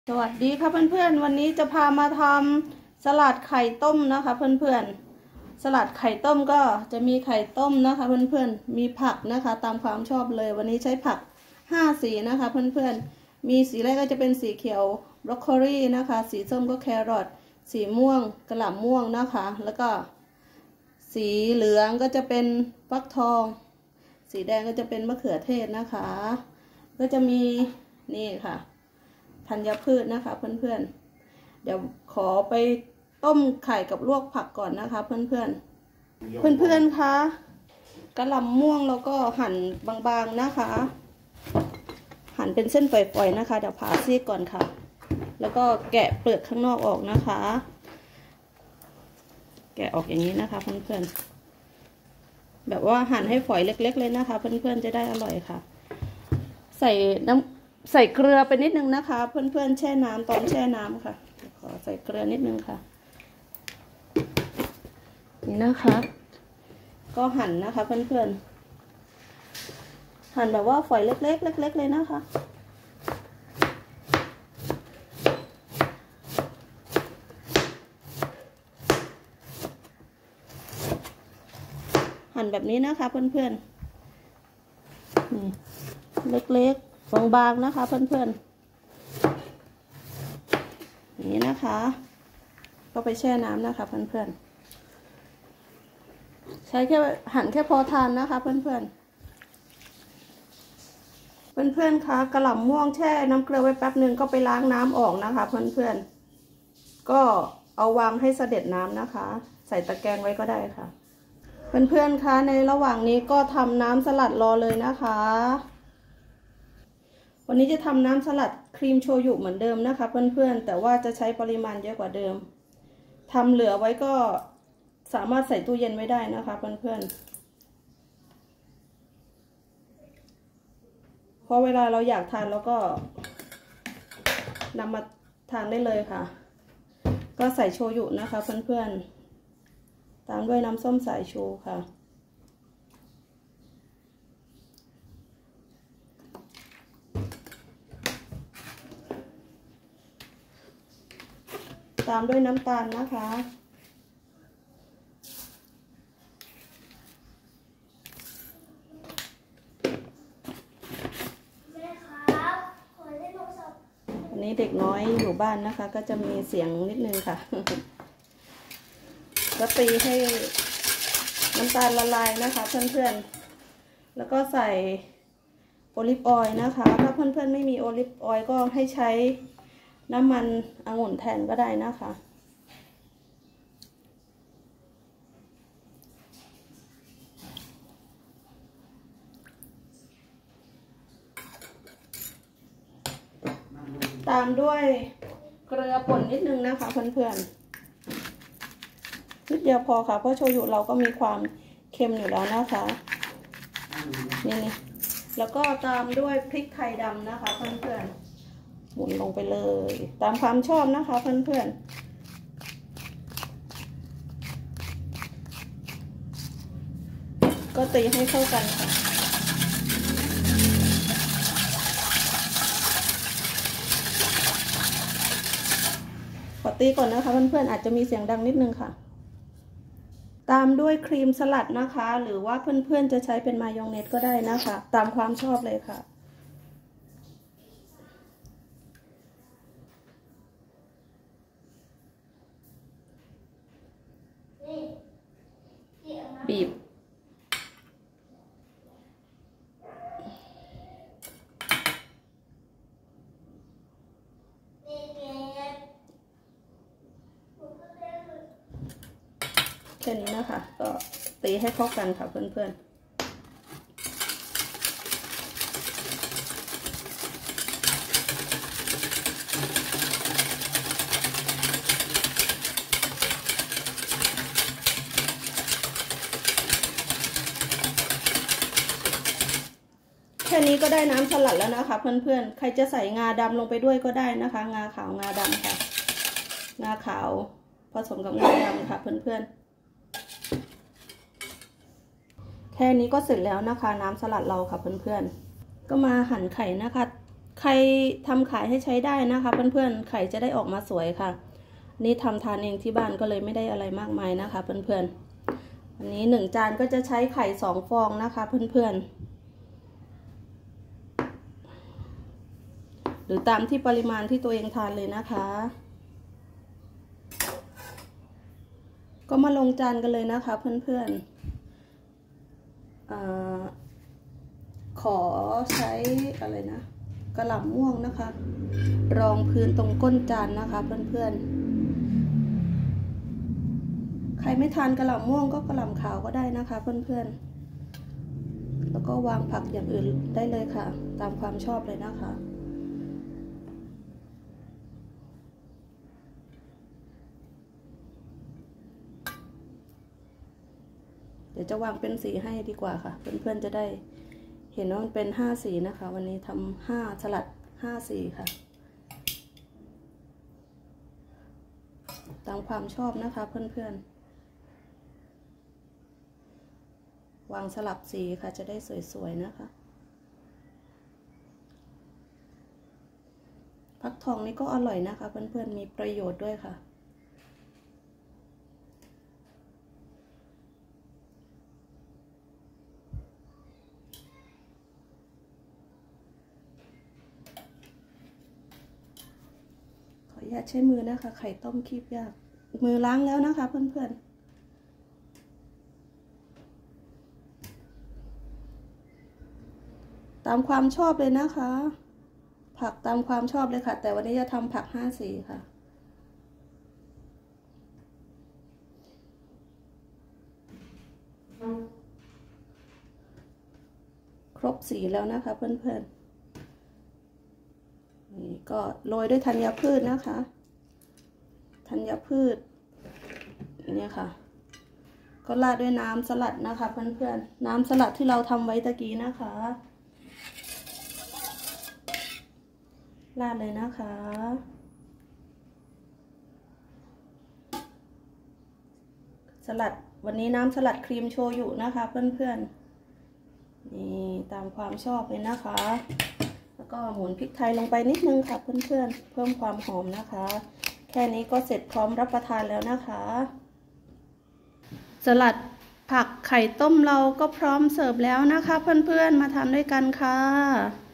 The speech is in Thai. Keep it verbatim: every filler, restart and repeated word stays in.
สวัสดีค่ะเพื่อนๆวันนี้จะพามาทำสลัดไข่ต้มนะคะเพื่อนๆสลัดไข่ต้มก็จะมีไข่ต้มนะคะเพื่อนๆมีผักนะคะตามความชอบเลยวันนี้ใช้ผักห้าสีนะคะเพื่อนๆมีสีแรกก็จะเป็นสีเขียวบรอกโคลีนะคะสีส้มก็แครอทสีม่วงกระหล่ำม่วงนะคะแล้วก็สีเหลืองก็จะเป็นฟักทองสีแดงก็จะเป็นมะเขือเทศนะคะก็จะมีนี่ค่ะธัญพืชนะคะเพื่อนๆเดี๋ยวขอไปต้มไข่กับลวกผักก่อนนะคะเพื่อนๆเพื่อนๆคะกระหล่ำม่วงแล้วก็หั่นบางๆนะคะหั่นเป็นเส้นฝอยๆนะคะเดี๋ยวผ่าซีกก่อนค่ะแล้วก็แกะเปลือกข้างนอกออกนะคะแกะออกอย่างนี้นะคะเพื่อนๆแบบว่าหั่นให้ฝอยเล็กๆเลยนะคะเพื่อนๆจะได้อร่อยค่ะใส่น้ำใส่เกลือไปนิดนึงนะคะเพื่อนๆแช่น้ำตอนแช่น้ำค่ะขอใส่เกลือนิดนึงค่ะนี่นะคะก็หั่นนะคะเพื่อนๆหั่นแบบว่าฝอยเล็กๆเล็กๆเลยนะคะหั่นแบบนี้นะคะเพื่อนๆนี่เล็กๆบางๆนะคะเพื่อนๆอย่างนี้นะคะก็ไปแช่น้ำนะคะเพื่อนๆใช้แค่หั่นแค่พอทานนะคะเพื่อนๆเพื่อนๆคะกระหล่ำม่วงแช่น้ำเกลือไว้แป๊บหนึ่งก็ไปล้างน้ำออกนะคะเพื่อนๆก็เอาวางให้เสด็จน้ำนะคะใส่ตะแกรงไว้ก็ได้ค่ะเพื่อนๆคะในระหว่างนี้ก็ทำน้ำสลัดรอเลยนะคะวันนี้จะทำน้ำสลัดครีมโชยุเหมือนเดิมนะคะเพื่อนๆแต่ว่าจะใช้ปริมาณเยอะกว่าเดิมทำเหลือไว้ก็สามารถใส่ตู้เย็นไว้ได้นะคะเพื่อนๆเพราะเวลาเราอยากทานเราก็นำมาทานได้เลยค่ะก็ใส่โชยุนะคะเพื่อนๆตามด้วยน้ำส้มสายชูค่ะตามด้วยน้ำตาลนะคะวันนี้เด็กน้อยอยู่บ้านนะคะก็จะมีเสียงนิดนึงค่ะก็ตีให้น้ำตาลละลายนะคะเพื่อนๆแล้วก็ใส่โอลิฟออยล์นะคะถ้าเพื่อนๆไม่มีโอลิฟออยล์ก็ให้ใช้น้ำมันองุ่นแทนก็ได้นะคะตามด้วยเกลือป่นนิดนึงนะคะเพื่อนๆนิดเดียวพอค่ะเพราะโชยุเราก็มีความเค็มอยู่แล้วนะคะนี่นี่แล้วก็ตามด้วยพริกไทยดำนะคะเพื่อนๆหมุนลงไปเลยตามความชอบนะคะเพื่อนๆก็ตีให้เข้ากันค่ะขอตีก่อนนะคะเพื่อนๆอาจจะมีเสียงดังนิดนึงค่ะตามด้วยครีมสลัดนะคะหรือว่าเพื่อนๆจะใช้เป็นมายองเนสก็ได้นะคะตามความชอบเลยค่ะบีบแค่นี้นะคะก็ตีให้เข้ากันค่ะเพื่อนๆแค่นี้ก็ได้น้ำสลัดแล้วนะคะเพื่อนๆใครจะใส่งาดำลงไปด้วยก็ได้นะคะงาขาวงาดำค่ะงาขาวผสมกับงาดำค่ะเพื่อนๆแค่นี้ก็เสร็จแล้วนะคะน้ำสลัดเราค่ะเพื่อนๆก็มาหั่นไข่นะคะใครทำขายให้ใช้ได้นะคะเพื่อนๆไข่จะได้ออกมาสวยค่ะนี่ทำทานเองที่บ้านก็เลยไม่ได้อะไรมากมายนะคะเพื่อนๆอันนี้หนึ่งจานก็จะใช้ไข่สองฟองนะคะเพื่อนๆหรือตามที่ปริมาณที่ตัวเองทานเลยนะคะก็มาลงจานกันเลยนะคะเพื่อนๆขอใช้อะไรนะกระหล่ำม่วงนะคะรองพื้นตรงก้นจานนะคะเพื่อนๆใครไม่ทานกระหล่ำม่วงก็กระหล่ำขาวก็ได้นะคะเพื่อนๆแล้วก็วางผักอย่างอื่นได้เลยค่ะตามความชอบเลยนะคะเดี๋ยวจะวางเป็นสีให้ดีกว่าค่ะเพื่อนๆจะได้เห็นว่ามันเป็นห้าสีนะคะวันนี้ทำห้าสลัดห้าสีค่ะตามความชอบนะคะเพื่อนๆวางสลับสีค่ะจะได้สวยๆนะคะฟักทองนี่ก็อร่อยนะคะเพื่อนๆมีประโยชน์ด้วยค่ะอย่าใช้มือนะคะไข่ต้มคีบยากมือล้างแล้วนะคะเพื่อนๆตามความชอบเลยนะคะผักตามความชอบเลยค่ะแต่วันนี้จะทำผักห้าสีค่ะครบสีแล้วนะคะเพื่อนๆนี่ก็โรยด้วยธัญพืชนะคะธัญพืชเนี่ยค่ะก็ราดด้วยน้ำสลัดนะคะเพื่อนๆน้ำสลัดที่เราทำไว้ตะกี้นะคะราดเลยนะคะสลัดวันนี้น้ำสลัดครีมโชยุนะคะเพื่อนๆนี่ตามความชอบเลยนะคะแล้วก็หมุนพริกไทยลงไปนิดนึงค่ะเพื่อนๆเพิ่มความหอมนะคะแค่นี้ก็เสร็จพร้อมรับประทานแล้วนะคะสลัดผักไข่ต้มเราก็พร้อมเสิร์ฟแล้วนะคะเพื่อนๆมาทานด้วยกันค่ะ